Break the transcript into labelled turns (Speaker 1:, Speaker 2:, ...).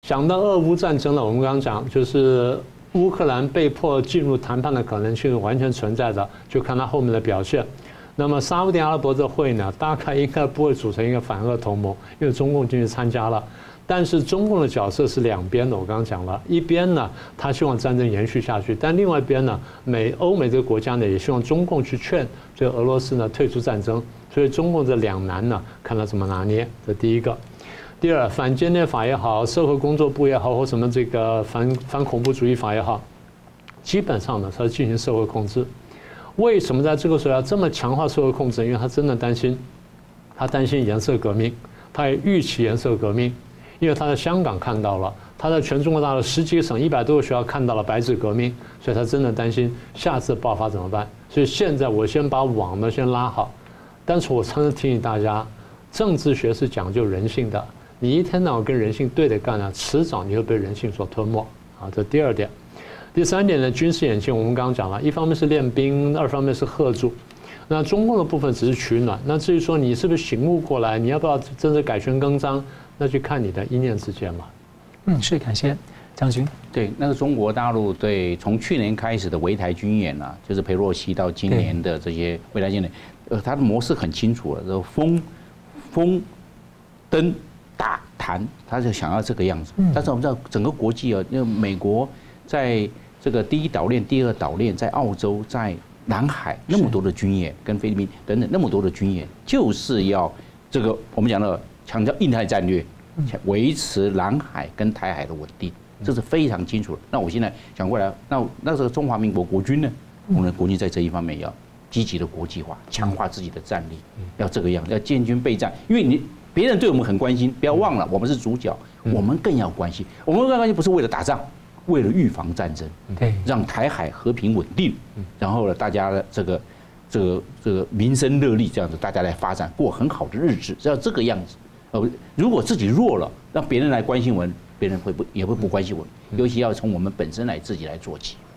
Speaker 1: 讲到俄乌战争了，我们刚刚讲就是乌克兰被迫进入谈判的可能性完全存在的，就看他后面的表现。那么沙烏地阿拉伯这会呢，大概应该不会组成一个反俄同盟，因为中共进去参加了。但是中共的角色是两边的，我刚刚讲了，一边呢他希望战争延续下去，但另外一边呢，欧美这个国家呢也希望中共去劝这个俄罗斯呢退出战争，所以中共这两难呢，看他怎么拿捏，这第一个。第二，反间谍法也好，社会工作部也好，或什么这个反恐怖主义法也好，基本上呢，它进行社会控制。为什么在这个时候要这么强化社会控制？因为他真的担心，他担心颜色革命，他也预期颜色革命，因为他在香港看到了，他在全中国大陆10几个省100多个学校看到了白纸革命，所以他真的担心下次爆发怎么办？所以现在我先把网呢先拉好，但是我常常提醒大家，政治学是讲究人性的。你一天到晚跟人性对着干啊，迟早你会被人性所吞没啊。这第二点，第三点呢，军事演习我们刚刚讲了，一方面是练兵，二方面是吓阻。那中共的部分只是取暖，那至于说你是不是醒悟过来，你要不要真的改弦更张，那就看你的一念之间嘛。
Speaker 2: 是感谢将军。
Speaker 3: 对，那个中国大陆对从去年开始的围台军演啊，就是裴洛西到今年的这些围台军演，它的模式很清楚了，就风灯。打谈，他就想要这个样子。但是我们知道整个国际啊，因为美国在这个第一岛链、第二岛链，在澳洲、在南海那么多的军演，跟菲律宾等等那么多的军演，就是要这个我们讲的强调印太战略，维持南海跟台海的稳定，这是非常清楚的。那我现在想过来，那这个中华民国国军呢，我们的国军在这一方面要积极的国际化，强化自己的战力，要这个样，要建军备战，因为你。别人对我们很关心，不要忘了，我们是主角，我们更要关心。我们更要关心不是为了打仗，为了预防战争，让台海和平稳定，然后呢，大家的这个民生乐利，这样子大家来发展，过很好的日子，要这个样子。如果自己弱了，让别人来关心我们，别人也会不关心我们，尤其要从我们本身来自己来做起。